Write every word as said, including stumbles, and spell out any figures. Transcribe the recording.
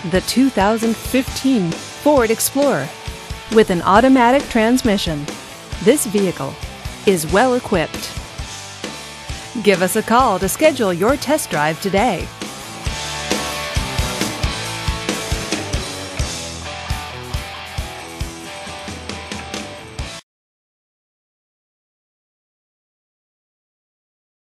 the two thousand fifteen Ford Explorer. With an automatic transmission, this vehicle is well equipped. Give us a call to schedule your test drive today.